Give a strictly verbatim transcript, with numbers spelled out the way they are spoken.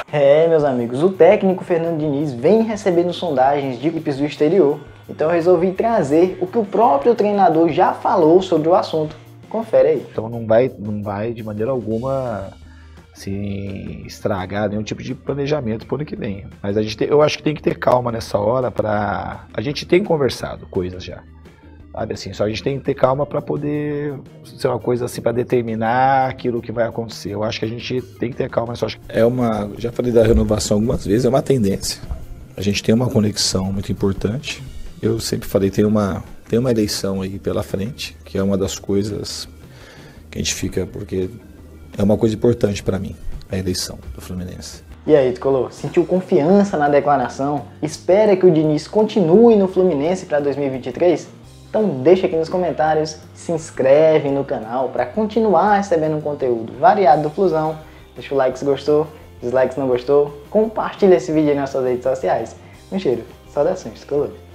É, meus amigos, o técnico Fernando Diniz vem recebendo sondagens de equipes do exterior, então eu resolvi trazer o que o próprio treinador já falou sobre o assunto. Confere aí. Então não vai, não vai de maneira alguma se estragar nenhum tipo de planejamento para o ano que vem. Mas a gente tem, eu acho que tem que ter calma nessa hora para... A gente tem conversado coisas já. Sabe assim, só a gente tem que ter calma para poder ser uma coisa assim, para determinar aquilo que vai acontecer. Eu acho que a gente tem que ter calma, só acho que é uma, já falei da renovação algumas vezes, é uma tendência. A gente tem uma conexão muito importante. Eu sempre falei, tem uma, tem uma eleição aí pela frente, que é uma das coisas que a gente fica, porque é uma coisa importante para mim, a eleição do Fluminense. E aí, Tricolor, sentiu confiança na declaração? Espera que o Diniz continue no Fluminense para dois mil e vinte e três? Então deixa aqui nos comentários, se inscreve no canal para continuar recebendo um conteúdo variado do Flusão. Deixa o like se gostou, dislike se não gostou, compartilha esse vídeo aí nas suas redes sociais. Um cheiro, saudações, Tricolor.